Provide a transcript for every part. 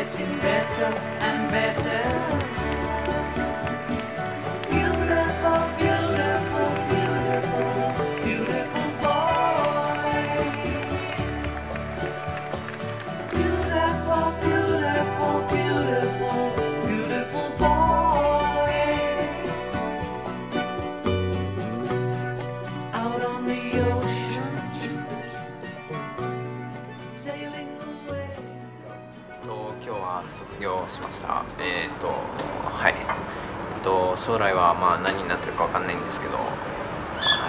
getting better and better. Beautiful, beautiful, beautiful, beautiful boy. Beautiful, beautiful, beautiful, beautiful boy. Out on the ocean, sailing away. 今日は卒業しました。はい。将来はまあ何になってるかわかんないんですけど、はい。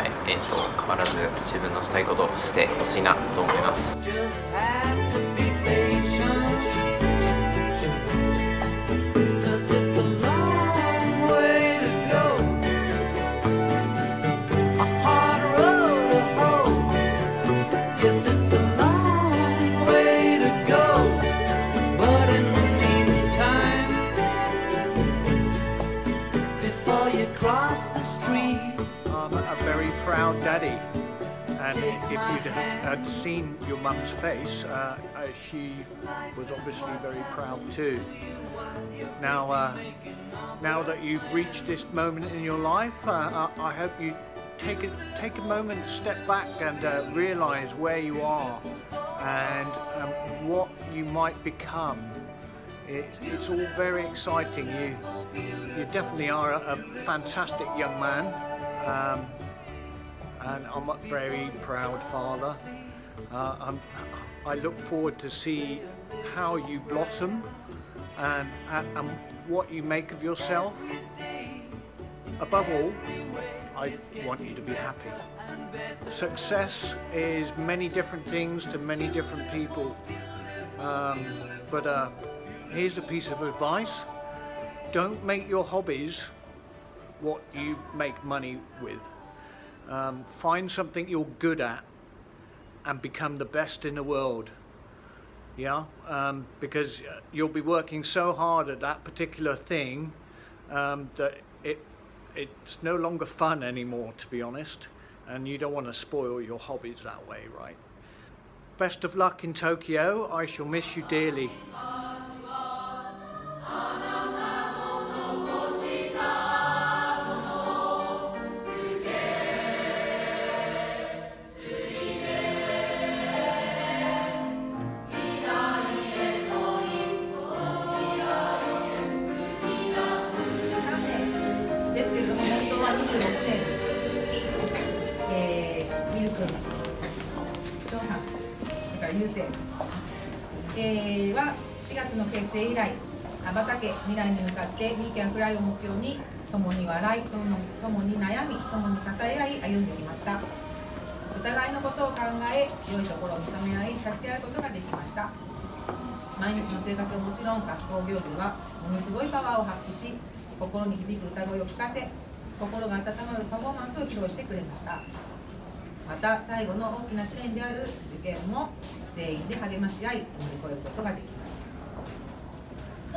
変わらず自分のしたいことをしてほしいなと思います。 Just have to be patient, 'cause it's a long way to go, a hard road to hoe. Yes, it's a long way to go, but in the meantime, before you cross the street, I'm a very proud daddy, and if you'd had seen your mum's face, she was obviously very proud too. Now that you've reached this moment in your life, I hope you take a moment, step back, and realise where you are and what you might become. It's all very exciting. You definitely are a fantastic young man. And I'm a very proud father. I look forward to see how you blossom and what you make of yourself. Above all, I want you to be happy. Success is many different things to many different people. But here's a piece of advice. Don't make your hobbies what you make money with. Find something you're good at and become the best in the world. Yeah, because you'll be working so hard at that particular thing that it's no longer fun anymore, to be honest, and you don't want to spoil your hobbies that way, right? Best of luck in Tokyo. I shall miss you dearly. 優先、は4月の結成以来、羽ばたけ未来に向かってWe Can Flyを目標に共に笑い、共に悩み、共に支え合い歩んできました。お互いのことを考え、良いところを認め合い、助け合うことができました。毎日の生活はもちろん、学校行事はものすごいパワーを発揮し、心に響く歌声を聞かせ、心が温まるパフォーマンスを披露してくれました。また最後の大きな試練である受験も全員で励まし合い乗り越えることができました。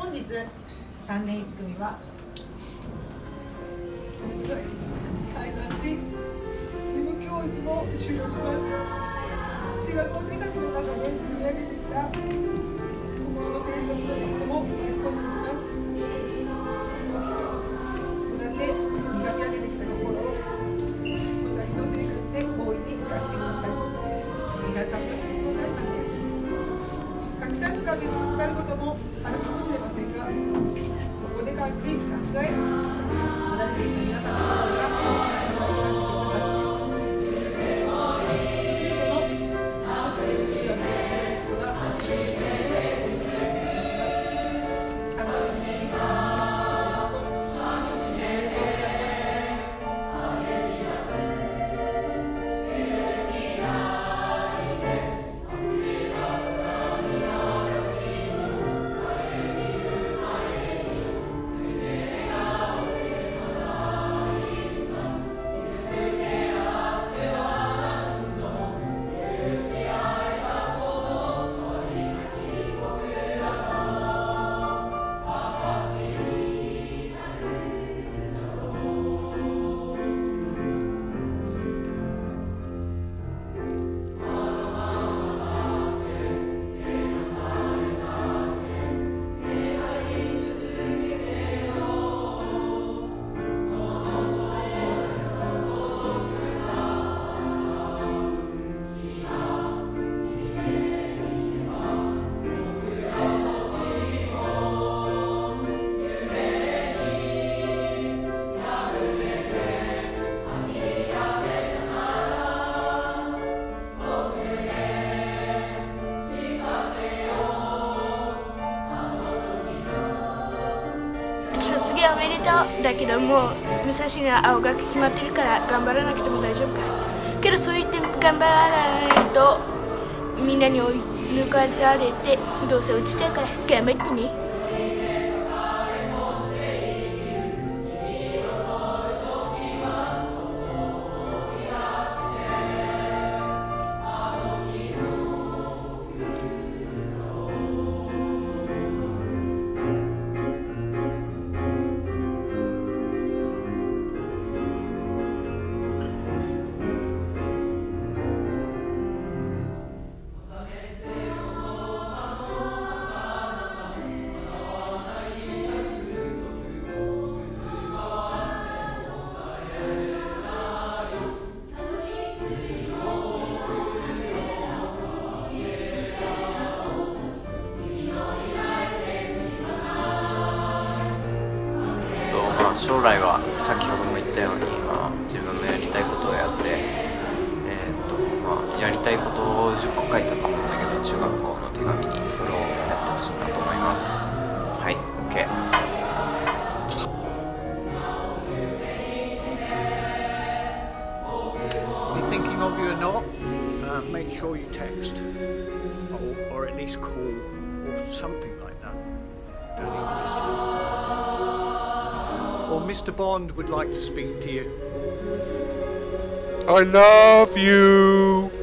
本日3年1組は開山し義務教育も終了します。中学校生活の中で積み上げてきた心の成長のことも巻き込んでいきます。育て磨き上げてきた心を小崎の生活で大いに生かしてください。皆さんの貴重な財産です。たくさんの壁にぶつかることもあるかもしれませんが、ここで感じ、考え、学んできた皆さんの心が大きな差を行っていくはずです。 卒業おめでとうだけど、もう武蔵野は青学決まってるから頑張らなくても大丈夫か。けどそう言って頑張らないとみんなに追い抜かられてどうせ落ちちゃうから頑張ってね。 将来は先ほども言ったように、自分のやりたいことをやって、やりたいことを10個書いたと思うんだけど、中学校の手紙にそれをやってほしいなと思います。はい、OK。 Be thinking of you or not, make sure you text or at least call or something like that. Don't even miss you. Or Mr. Bond would like to speak to you. I love you.